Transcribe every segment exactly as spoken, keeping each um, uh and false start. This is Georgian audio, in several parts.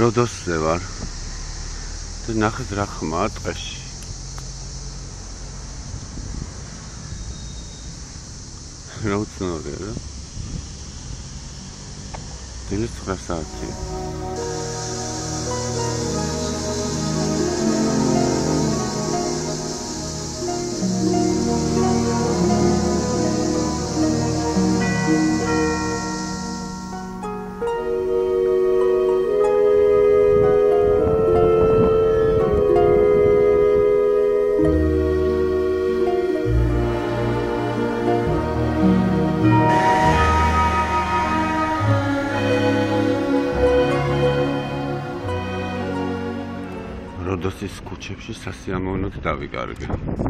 როდოსზე ვარ და ნახეთ რა ხმაა ტყეში. რა უცნაურია რა. დილის ცხრა საათია. როდოსის ქუჩებში სასიამოვნოდ დავიკარგე.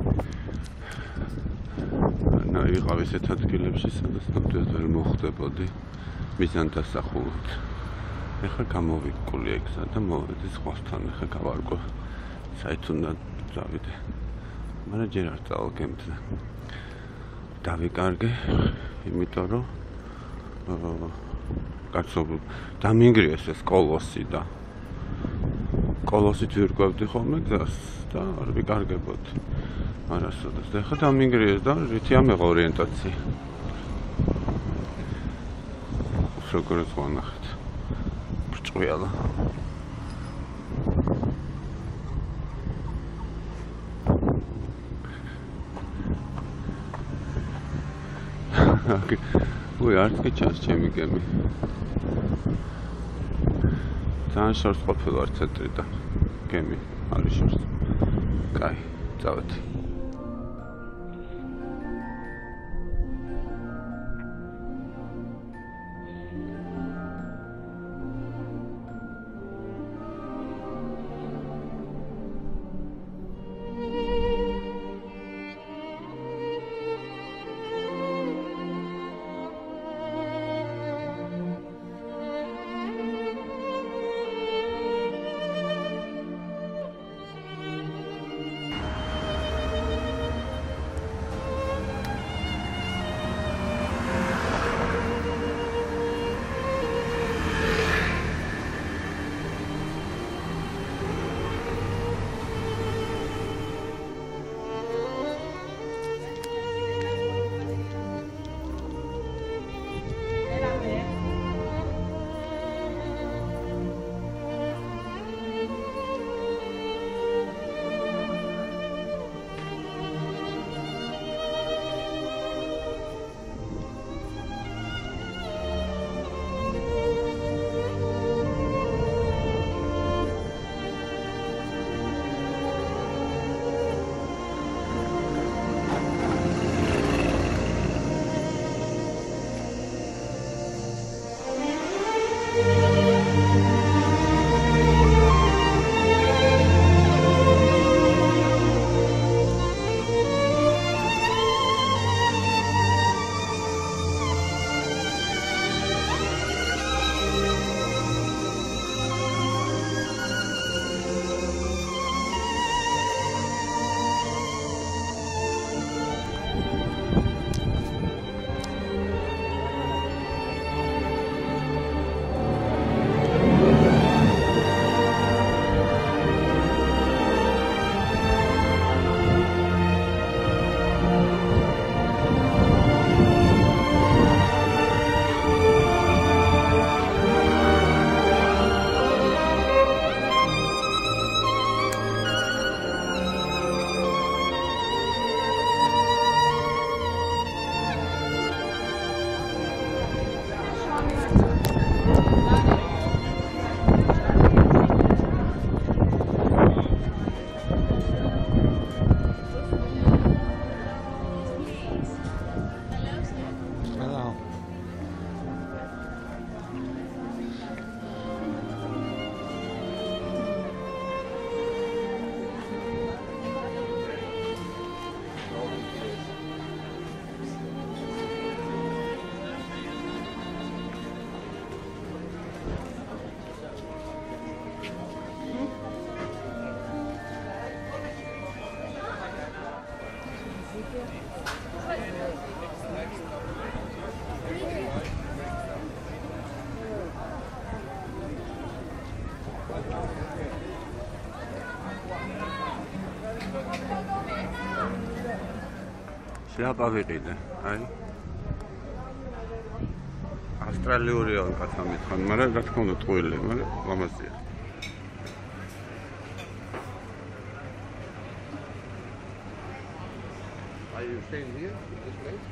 და ვიყავ ესეთ ადგილებში, სადაც ნამდვილად ვერ მოხვდებოდი მიზანდასახულოდ. ეხლა გამოვიკული ეგზა და მოვედი ზღვასთან, ეხლა გავარკვე საით უნდა დავიდე. მაგრამ ჯერ არ წავაგემთლე. დავიკარგე, იმიტომ რომ კაცო დამინგრიეს ეს კოლოსი და კოლოსით ვირკვევდი ხოლმე გზას და არ ვიკარგებოდი. არასოდეს და ეხლა დამინგრიეს და რითი ამეღა ორიენტაცია. როგორ ზღვანახეთ. ბრჭყვიალა. უი, არც კი ჩანს ჩემი გემი. ძალიან შორს ყოფილა ცენტრიდან. გემი არის შორს. კაი, წავედი. შლაპა ვიყიდე, აი. ავსტრალიური ან კაცმა მითხან, მაგრამ რა თქმა უნდა ტყუილი, მაგრამ ლამაზია. Are you staying here in this place?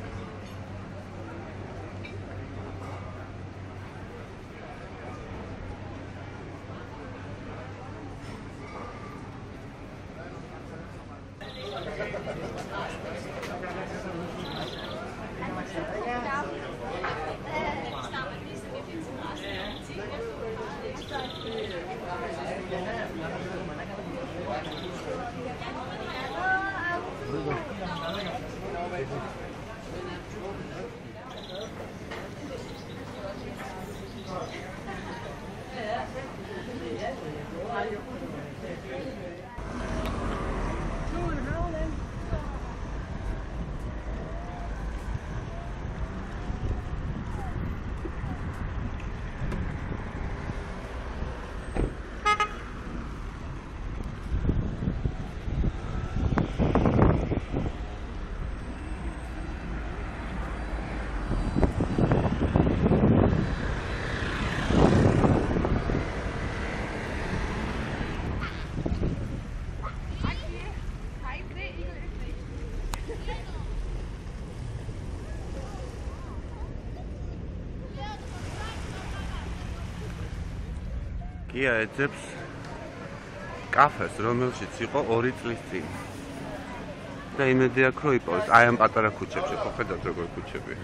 Kia ეძებს კაფეს, რომელშიც იყო ორი წლის წინ. და იმედი აქვს, რომ იპოვოს აი ამ პატარა ქუჩებში, ხო ხედავთ როგორ ქუჩები.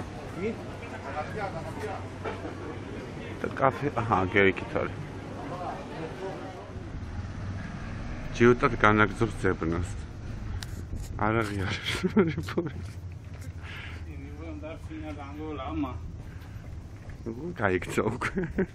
და კაფე, აჰა, გერიქით არის. ჯიუტად განაგზობს ძებნას. არ აღიარებს. გაიქცა უკვე.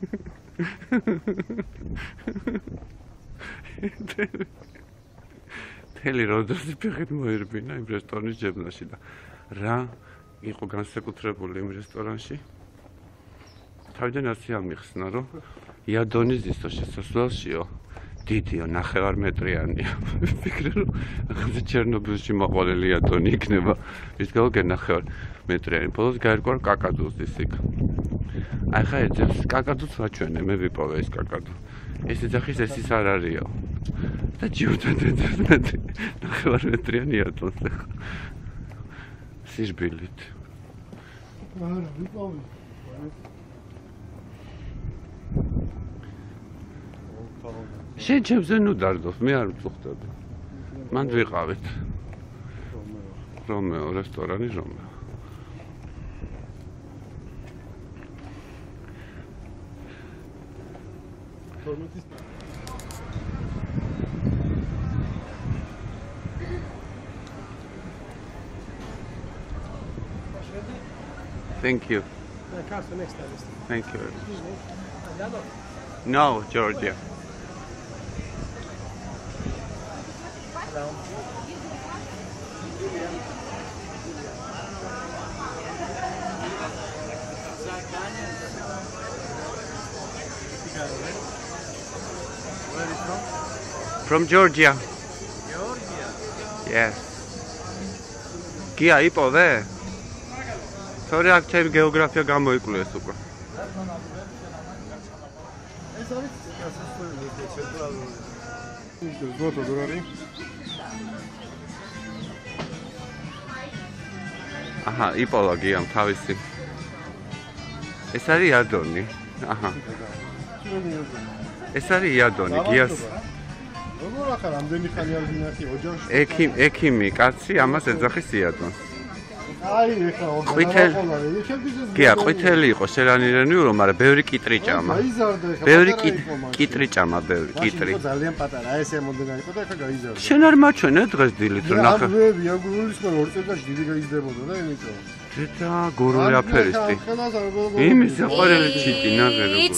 თელი როდოსი ფეხით მოერბინა იმ რესტორნის ჯებნაში და რა იყო განსაკუთრებული იმ რესტორანში? თავიდან ასე ამიხსნა, რომ იადონის ისო შესასვლელშიო დიდიო ნახევარმეტრიანია. ვფიქრე, რომ ახლა ჩერნობილში მოყოლელი იადონი იქნება. ის გავგე ნახევარმეტრიანი. ბოლოს გაერკვა კაკადოს ის იქ. აი ხა ეძებს კაკადოს ვაჩვენე, მე ვიპოვე ეს კაკადო. ეს ეძახის ეს ის არ არისო. და ჯიუტად ეძებს მე ნახევარმეტრიანი იადონს ახლა. სიჟბილით. არა, ვიპოვე. შენ ჩემზე ნუ დარდოს, მე არ ვწუხდები. მანდ ვიყავით. რომეო, რესტორანი რომეო. Thank you. Thank you. No, Georgia. Where is from? From Georgia. Georgia. Yes. Kia იპოვე? თორე აქ ჩემი გეოგრაფია გამოიკვლიეს უკვე. ეს არის გასასვლელი ცენტრალური. ის ზოთო დოლარი. აჰა, იპოვა გიამ თავისი. ეს არის იადონი. აჰა. ეს არის იადონი, გიას. როგორ ახლა რამდენი ხანი არ მინახი ოჯახში? ექიმ, ექიმი, კაცი ამას ეძახის იადონს. აი, ეხლა ყვითელი. გია, ყვითელი იყო შერანირენიურო, მაგრამ ბევრი კიტრი ჭამა. ბევრი კიტრი ჭამა, ბევრი კიტრი. ძალიან პატარა, ესე მომდენა იყო და ეხლა გაიზარდა. შენ არ მაჩვენე დღეს დილით რომ ნახე. ნახე, აგურულის ხო ორ წელიწადში დიდი გაიზრდებოდა და იმიტომ. Teta guruli aperisти. Imi safareli chiti nagero. It's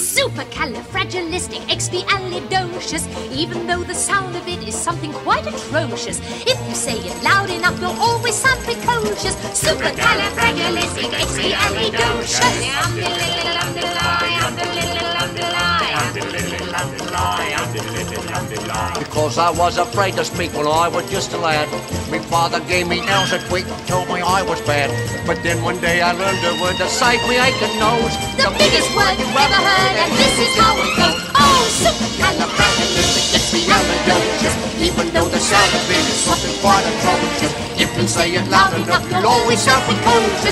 supercalifragilisticexpialidocious, even though the sound of it is something quite atrocious. If you say it loud enough, you'll always sound precocious. Supercalifragilisticexpialidocious. because I was afraid to speak when I was just a lad. My father gave me nails a tweak and told me I was bad. But then one day I learned a word to save me aching nose. The biggest word you've ever heard, and this is how it goes. Oh, supercalifragilisticexpialidocious. Even though the sound of it is something quite atrocious, if you say it loud enough, you'll always sound precocious.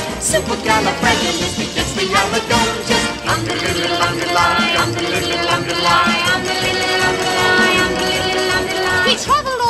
Supercalifragilisticexpialidocious. Underlittle, underlie, underlittle, underlie, underlittle, underlie, underlittle, underlie. He travelled